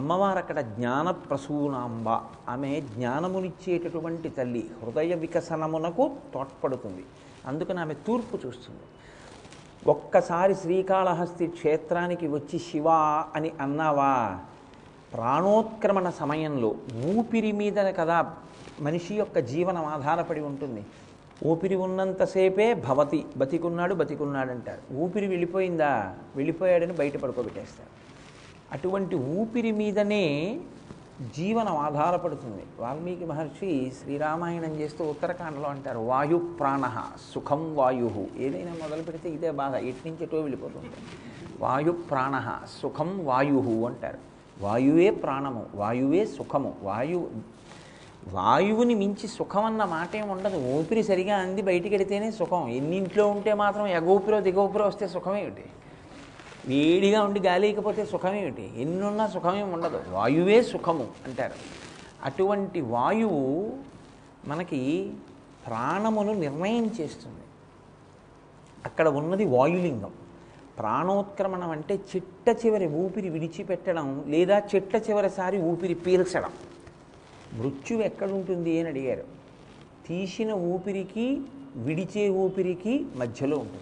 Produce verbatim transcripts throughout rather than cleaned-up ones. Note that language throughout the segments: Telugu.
అమ్మవారు అక్కడ జ్ఞాన ప్రసూనాంబ, ఆమె జ్ఞానమునిచ్చేటటువంటి తల్లి, హృదయ వికసనమునకు తోడ్పడుతుంది. అందుకని ఆమె తూర్పు చూస్తుంది. ఒక్కసారి శ్రీకాళహస్తి క్షేత్రానికి వచ్చి శివ అని అన్నావా, ప్రాణోత్క్రమణ సమయంలో ఊపిరి మీద కదా మనిషి యొక్క జీవనం ఆధారపడి ఉంటుంది. ఊపిరి ఉన్నంతసేపే భవతి, బతికున్నాడు బతికున్నాడు అంటారు. ఊపిరి వెళ్ళిపోయిందా, వెళ్ళిపోయాడని బయట పడుకోబెట్టేస్తారు. అటువంటి ఊపిరి మీదనే జీవనం ఆధారపడుతుంది. వాల్మీకి మహర్షి శ్రీరామాయణం చేస్తూ ఉత్తరకాండలో అంటారు, వాయు ప్రాణ సుఖం వాయు. ఏదైనా మొదలు పెడితే ఇదే బాధ, ఎటు నుంచి ఎటో వెళ్ళిపోతుంది. వాయు ప్రాణ సుఖం వాయు అంటారు. వాయువే ప్రాణము, వాయువే సుఖము. వాయు వాయువుని మించి సుఖం అన్న మాట ఏమి ఉండదు. ఊపిరి సరిగా అంది బయటికి వెడితేనే సుఖం. ఎన్నింట్లో ఉంటే మాత్రం ఎగోపిరో దిగోపిరో వస్తే సుఖమేమిటి? వేడిగా ఉండి గాలికపోతే సుఖమేమిటి? ఎన్నున్నా సుఖమేమి ఉండదు. వాయువే సుఖము అంటారు. అటువంటి వాయువు మనకి ప్రాణమును నిర్ణయం చేస్తుంది. అక్కడ ఉన్నది వాయులింగం. ప్రాణోత్క్రమణం అంటే చిట్ట చివరి ఊపిరి విడిచిపెట్టడం, లేదా చిట్ట చివరిసారి ఊపిరి పీల్చడం. మృత్యువు ఎక్కడుంటుంది అని అడిగారు. తీసిన ఊపిరికి విడిచే ఊపిరికి మధ్యలో ఉంటుంది.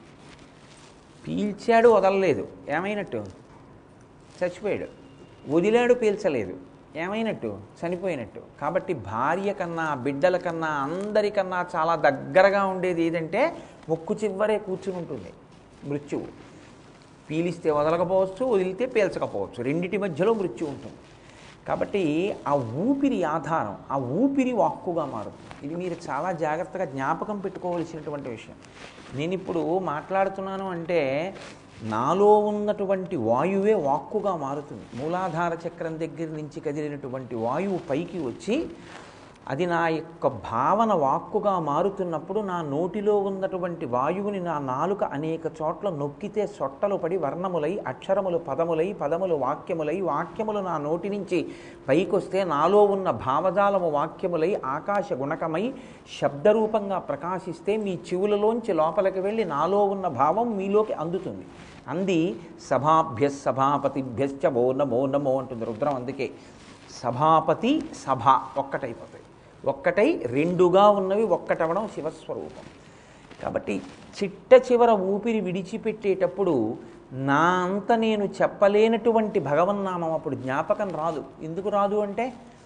పీల్చాడు వదలలేదు, ఏమైనట్టు? చచ్చిపోయాడు. వదిలాడు, పీల్చలేదు, ఏమైనట్టు? చనిపోయినట్టు. కాబట్టి భార్య కన్నా, బిడ్డల కన్నా, అందరికన్నా చాలా దగ్గరగా ఉండేది ఏదంటే ముక్కు చివరే కూర్చుని ఉంటుంది మృత్యువు. పీలిస్తే వదలకపోవచ్చు, వదిలితే పీల్చకపోవచ్చు, రెండిటి మధ్యలో మృత్యు ఉంటుంది. కాబట్టి ఆ ఊపిరి ఆధారం, ఆ ఊపిరి వాక్కుగా మారుతుంది. ఇది మీరు చాలా జాగ్రత్తగా జ్ఞాపకం పెట్టుకోవలసినటువంటి విషయం. నేను ఇప్పుడు మాట్లాడుతున్నాను అంటే నాలో ఉన్నటువంటి వాయువే వాక్కుగా మారుతుంది. మూలాధార చక్రం దగ్గర నుంచి కదిలినటువంటి వాయువు పైకి వచ్చి అది నా యొక్క భావన వాక్కుగా మారుతున్నప్పుడు నా నోటిలో ఉన్నటువంటి వాయువుని నా నాలుక అనేక చోట్ల నొక్కితే సొట్టలు పడి వర్ణములై, అక్షరములు పదములై, పదములు వాక్యములై, వాక్యములు నా నోటి నుంచి పైకొస్తే నాలో ఉన్న భావజాలము వాక్యములై ఆకాశ గుణకమై శబ్దరూపంగా ప్రకాశిస్తే మీ చెవులలోంచి లోపలికి వెళ్ళి నాలో ఉన్న భావం మీలోకి అందుతుంది. అంది సభాభ్య సభాపతిభ్యశ్చ ఓ నమో నమో అంటుంది రుద్రం. అందుకే సభాపతి సభ ఒక్కటైపోతాయి. ఒక్కటై రెండుగా ఉన్నవి ఒక్కటవడం శివస్వరూపం. కాబట్టి చిట్ట చివర ఊపిరి విడిచిపెట్టేటప్పుడు నా అంత నేను చెప్పలేనటువంటి భగవన్నామం అప్పుడు జ్ఞాపకం రాదు. ఎందుకు రాదు అంటే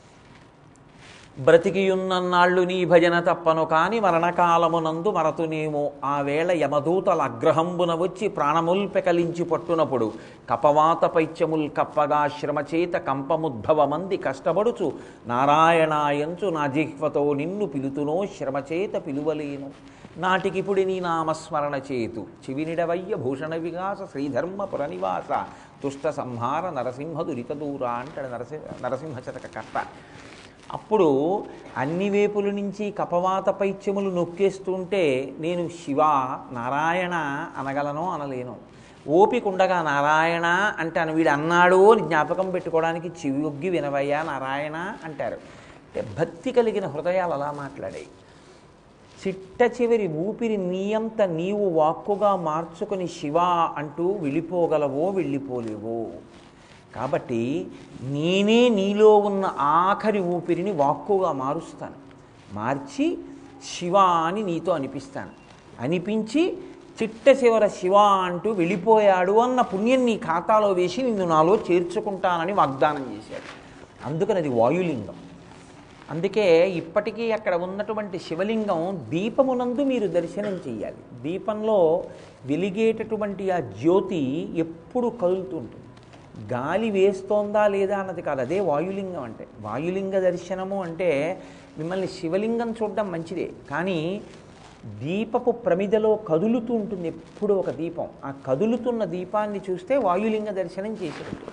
బ్రతికియున్నన్నాళ్ళు నీ భజన తప్పను కాని మరణకాలమునందు మరతునేమో ఆ వేళ యమదూతల అగ్రహంబున వచ్చి ప్రాణముల్ పెకలించి పట్టునప్పుడు కపవాత పైత్యముల్ కప్పగా శ్రమచేత కంపముద్భవమంది కష్టపడుచు నారాయణాయంచు నా జిహ్వతో నిన్ను పిలుతునో శ్రమచేత పిలువలేను నాటికిపుడి నీ నామస్మరణ చేతు చివినిడవయ్య భూషణ వికాస శ్రీధర్మ పురనివాస తుష్ట సంహార నరసింహ దురితదూర అంటాడు నరసింహ నరసింహశతక కర్త. అప్పుడు అన్ని వేపుల నుంచి కపవాత పైత్యములు నొక్కేస్తుంటే నేను శివ నారాయణ అనగలనో అనలేను. ఓపిక ఉండగా నారాయణ అంటాను. వీడు అన్నాడు అని జ్ఞాపకం పెట్టుకోవడానికి చెవియొగ్గి వినవయ్యా నారాయణ అంటారు. అంటే భక్తి కలిగిన హృదయాలు అలా మాట్లాడాయి. చిట్ట చివరి ఊపిరి నీయంత నీవు వాక్కుగా మార్చుకొని శివ అంటూ వెళ్ళిపోగలవో వెళ్ళిపోలేవో. కాబట్టి నేనే నీలో ఉన్న ఆఖరి ఊపిరిని వాక్కుగా మారుస్తాను. మార్చి శివ అని నీతో అనిపిస్తాను. అనిపించి చిట్ట చివర శివ అంటూ వెళ్ళిపోయాడు అన్న పుణ్యం నీ ఖాతాలో వేసి నిన్ను నాలో చేర్చుకుంటానని వాగ్దానం చేశాడు. అందుకని అది వాయులింగం. అందుకే ఇప్పటికీ అక్కడ ఉన్నటువంటి శివలింగం దీపమునందు మీరు దర్శనం చేయాలి. దీపంలో వెలిగేటటువంటి ఆ జ్యోతి ఎప్పుడు కదులుతుంటుంది. గాలి వేస్తోందా లేదా అన్నది కాదు, అదే వాయులింగం అంటే. వాయులింగ దర్శనము అంటే మిమ్మల్ని శివలింగం చూడడం మంచిదే, కానీ దీపపు ప్రమిదలో కదులుతూ ఉంటుంది ఎప్పుడు ఒక దీపం. ఆ కదులుతున్న దీపాన్ని చూస్తే వాయులింగ దర్శనం చేసినట్టు.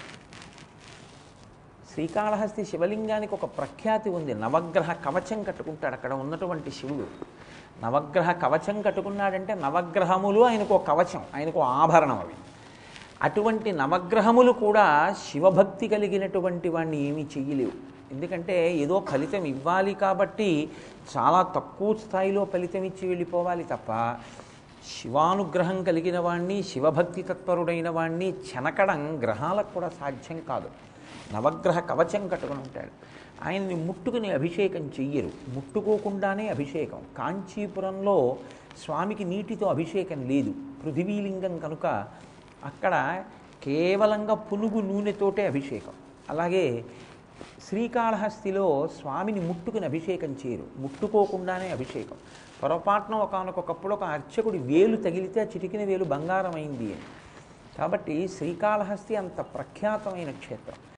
శ్రీకాళహస్తి శివలింగానికి ఒక ప్రఖ్యాతి ఉంది. నవగ్రహ కవచం కట్టుకుంటాడు అక్కడ ఉన్నటువంటి శివుడు. నవగ్రహ కవచం కట్టుకున్నాడంటే నవగ్రహములు ఆయనకు ఒక కవచం, ఆయనకు ఆభరణం అవి. అటువంటి నవగ్రహములు కూడా శివభక్తి కలిగినటువంటి వాడిని ఏమీ చెయ్యలేవు. ఎందుకంటే ఏదో ఫలితం ఇవ్వాలి కాబట్టి చాలా తక్కువ స్థాయిలో ఫలితం ఇచ్చి వెళ్ళిపోవాలి తప్ప శివానుగ్రహం కలిగిన వాణ్ణి, శివభక్తి తత్పరుడైన వాణ్ణి చెనకడం గ్రహాలకు కూడా సాధ్యం కాదు. నవగ్రహ కవచం కట్టుకుని ఉంటాడు. ఆయన్ని ముట్టుకుని అభిషేకం చెయ్యరు, ముట్టుకోకుండానే అభిషేకం. కాంచీపురంలో స్వామికి నీటితో అభిషేకం లేదు, పృథివీలింగం కనుక అక్కడ కేవలంగా పునుగు నూనెతోటే అభిషేకం. అలాగే శ్రీకాళహస్తిలో స్వామిని ముట్టుకుని అభిషేకం చేయరు, ముట్టుకోకుండానే అభిషేకం. పొరపాటున ఒకనకొకప్పుడు ఒక అర్చకుడి వేలు తగిలితే ఆ చిటికిన వేలు బంగారం అయింది అని. కాబట్టి శ్రీకాళహస్తి అంత ప్రఖ్యాతమైన క్షేత్రం.